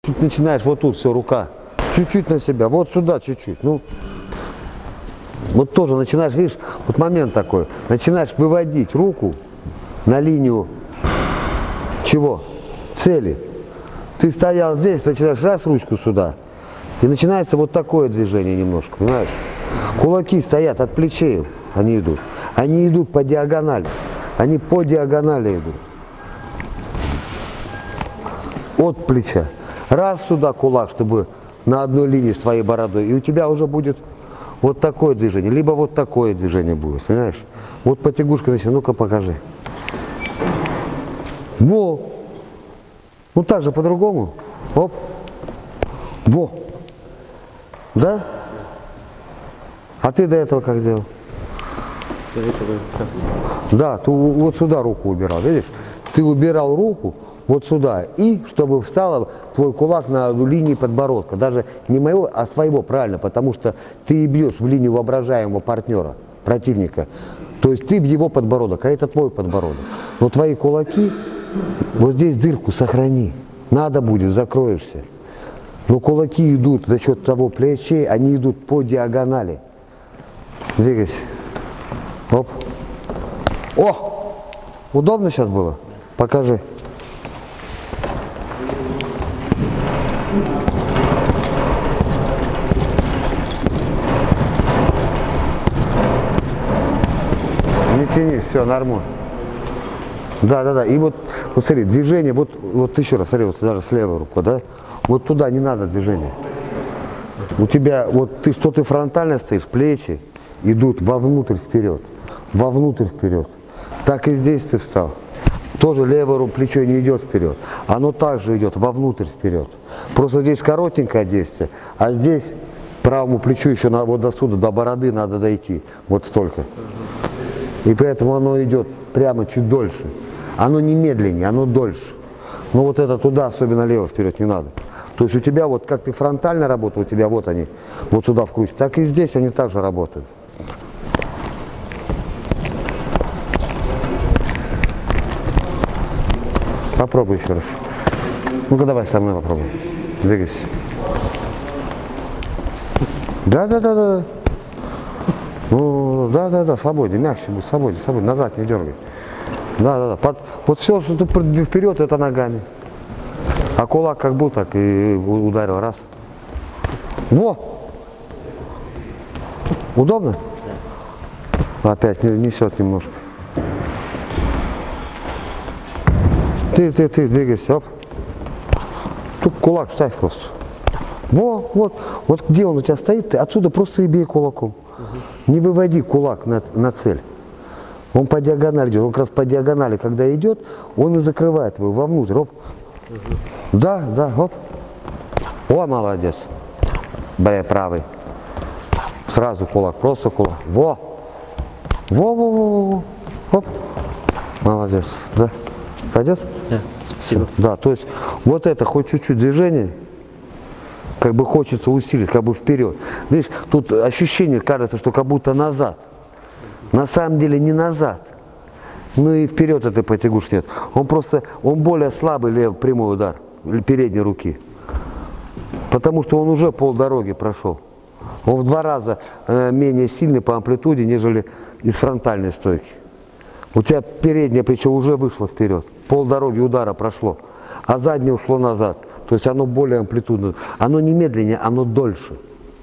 чуть начинаешь вот тут все, рука. Чуть-чуть на себя, вот сюда чуть-чуть. Ну, вот тоже начинаешь, видишь, вот момент такой. Начинаешь выводить руку на линию чего? Цели. Ты стоял здесь, начинаешь раз ручку сюда. И начинается вот такое движение немножко, понимаешь? Кулаки стоят от плечей, они идут. Они идут по диагонали. Они по диагонали идут. От плеча. Раз сюда кулак, чтобы на одной линии с твоей бородой. И у тебя уже будет вот такое движение. Либо вот такое движение будет, понимаешь? Вот потягушка начинает. Ну-ка покажи. Во. Ну так же по-другому. Оп. Во. Да? А ты до этого как делал? До этого как? Да, ты вот сюда руку убирал, видишь? Ты убирал руку вот сюда, и чтобы встал твой кулак на линии подбородка. Даже не моего, а своего, правильно, потому что ты бьешь в линию воображаемого партнера, противника. То есть ты в его подбородок, а это твой подбородок. Но твои кулаки, вот здесь дырку сохрани. Надо будет, закроешься. Но кулаки идут за счет того плечей, они идут по диагонали. Двигайся. Оп. О! Удобно сейчас было? Покажи. Не тянись, все, нормально. Да. И вот смотри, движение, вот еще раз, смотри, вот даже с левой рукой, да? Вот туда не надо движения. У тебя, вот ты, что ты фронтально стоишь, плечи идут вовнутрь вперед. Вовнутрь вперед. Так и здесь ты встал. Тоже левое плечо не идет вперед. Оно также идет вовнутрь вперед. Просто здесь коротенькое действие, а здесь правому плечу еще вот до сюда, до бороды надо дойти. Вот столько. И поэтому оно идет прямо чуть дольше. Оно не медленнее, оно дольше. Но вот это туда, особенно лево вперед, не надо. То есть у тебя вот как ты фронтально работал, у тебя вот они, вот сюда вкрутят, так и здесь они также работают. Попробуй еще раз. Ну-ка давай со мной попробуй. Двигайся. Да. Ну, да, свободнее, мягче будет, свободнее, назад не дергай. Да. Вот все, что ты вперед, это ногами. А кулак как был, так и ударил, раз. Во! Удобно? Опять несет немножко. Ты двигайся, оп. Тут кулак ставь просто. Вот где он у тебя стоит, ты отсюда просто и бей кулаком. Не выводи кулак на цель. Он по диагонали идет. Он как раз по диагонали, когда идет, он и закрывает его вовнутрь. Оп. Да, оп. О, молодец. Бля, правый. Сразу кулак, просто кулак. Во. Оп. Молодец. Да. Пойдет? Да, спасибо. Да, то есть вот это хоть чуть-чуть движение, как бы хочется усилить, как бы вперед. Видишь, тут ощущение кажется, что как будто назад. На самом деле не назад. Ну и вперед этой потягушки нет. Он более слабый левый прямой удар передней руки. Потому что он уже полдороги прошел. Он в 2 раза менее сильный по амплитуде, нежели из фронтальной стойки. У тебя переднее плечо уже вышло вперед. Полдороги удара прошло. А заднее ушло назад. То есть оно более амплитудно. Оно не медленнее, оно дольше.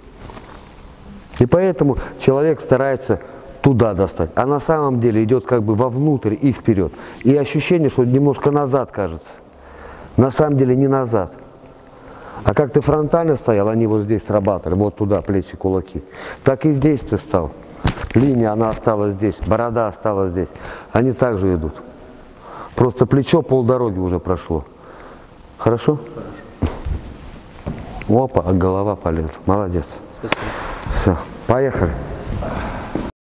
И поэтому человек старается туда достать. А на самом деле идет как бы вовнутрь и вперед. И ощущение, что немножко назад кажется. На самом деле не назад. А как ты фронтально стоял, они вот здесь срабатывали, вот туда плечи, кулаки. Так и здесь ты стал. Линия, она осталась здесь, борода осталась здесь. Они также идут. Просто плечо полдороги уже прошло. Хорошо? Опа, а голова полезла. Молодец. Спасибо. Все, поехали.